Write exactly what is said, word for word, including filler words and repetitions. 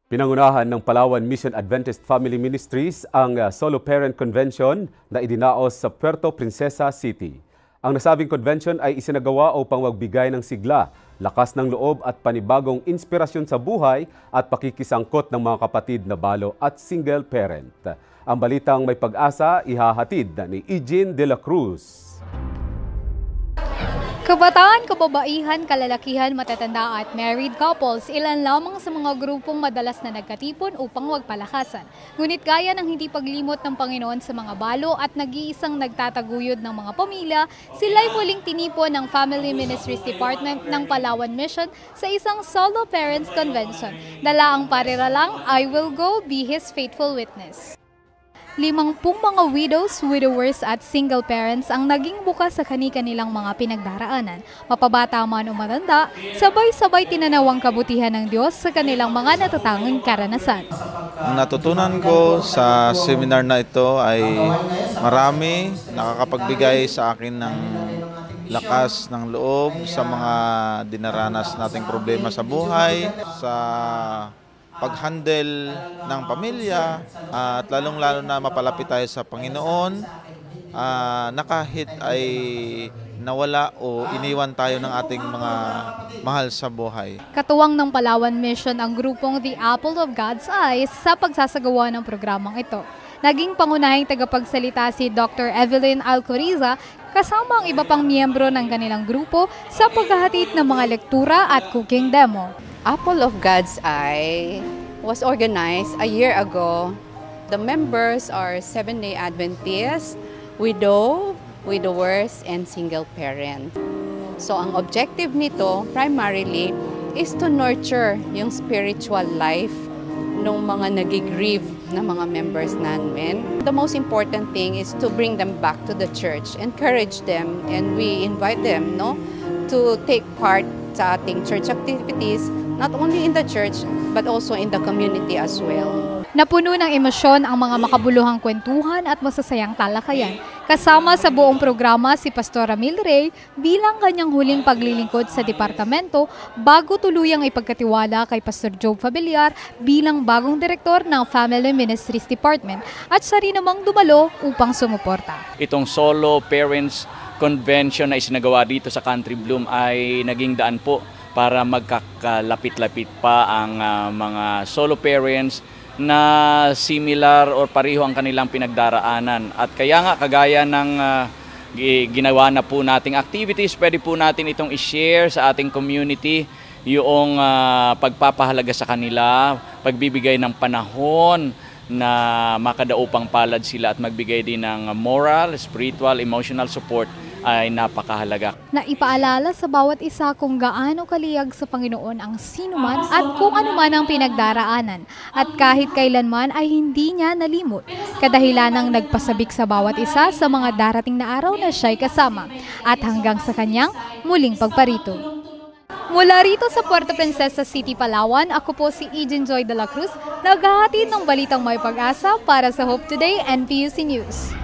Pinangunahan ng Palawan Mission Adventist Family Ministries ang uh, Solo Parent Convention na idinaos sa Puerto Princesa City. Ang nasabing convention ay isinagawa upang magbigay ng sigla, lakas ng loob at panibagong inspirasyon sa buhay at pakikisangkot ng mga kapatid na balo at single parent. Ang balitang may pag-asa ihahatid ni Eugene de la Cruz. Kabataan, kababaihan, kalalakihan, matatanda at married couples, ilan lamang sa mga grupong madalas na nagkatipon upang magpalakasan. Ngunit gaya ng hindi paglimot ng Panginoon sa mga balo at nag-iisang nagtataguyod ng mga pamilya, sila'y muling tinipon ng Family Ministries Department ng Palawan Mission sa isang Solo Parents Convention. Dala ang pariralang, "I will go, be His faithful witness." Limangpung mga widows, widowers at single parents ang naging bukas sa kani-kanilang mga pinagdaraanan. Mapabata man o matanda, sabay-sabay tinanaw ang kabutihan ng Diyos sa kanilang mga natatanging karanasan. Ang natutunan ko sa seminar na ito ay marami, nakakapagbigay sa akin ng lakas ng loob sa mga dinaranas nating problema sa buhay, sa pag-handle ng pamilya, uh, at lalong-lalo na mapalapit tayo sa Panginoon, uh, na kahit ay nawala o iniwan tayo ng ating mga mahal sa buhay. Katuwang ng Palawan Mission ang grupong The Apple of God's Eyes sa pagsasagawa ng programang ito. Naging pangunahing tagapagsalita si Doctor Evelyn Alcoriza kasama ang iba pang miyembro ng kanilang grupo sa paghahatid ng mga lektura at cooking demo. Apple of God's Eye was organized a year ago. The members are Seventh-day Adventists, widow, widowers, and single parent. So ang objective nito primarily is to nurture yung spiritual life ng mga nagigrieve na mga members namin. The most important thing is to bring them back to the church, encourage them, and we invite them no, to take part sa ating church activities, not only in the church, but also in the community as well. Napuno ng emosyon ang mga makabuluhang kwentuhan at masasayang talakayan. Kasama sa buong programa si Pastor Ramil Rey bilang kanyang huling paglilingkod sa departamento bago tuluyang ipagkatiwala kay Pastor Job Fabiliar bilang bagong direktor ng Family Ministries Department at siya rin namang dumalo upang sumuporta. Itong Solo Parents Convention na isinagawa dito sa Country Bloom ay naging daan po para magkakalapit-lapit pa ang uh, mga solo parents na similar or pareho ang kanilang pinagdaraanan. At kaya nga kagaya ng uh, ginawa na po nating activities, pwede po natin itong i-share sa ating community yung uh, pagpapahalaga sa kanila, pagbibigay ng panahon na makadaupang palad sila at magbigay din ng moral, spiritual, emotional support ay napakahalaga. Na ipaalala sa bawat isa kung gaano kaliyag sa Panginoon ang sinuman at kung ano man ang pinagdaraanan. At kahit kailanman ay hindi niya nalimot. Kadahilan ng nagpasabik sa bawat isa sa mga darating na araw na siya'y kasama. At hanggang sa kanyang muling pagparito. Mula rito sa Puerto Princesa City, Palawan, ako po si Eugene Joy de la Cruz, naghahatid ng balitang may pag-asa para sa Hope Today N P U C News.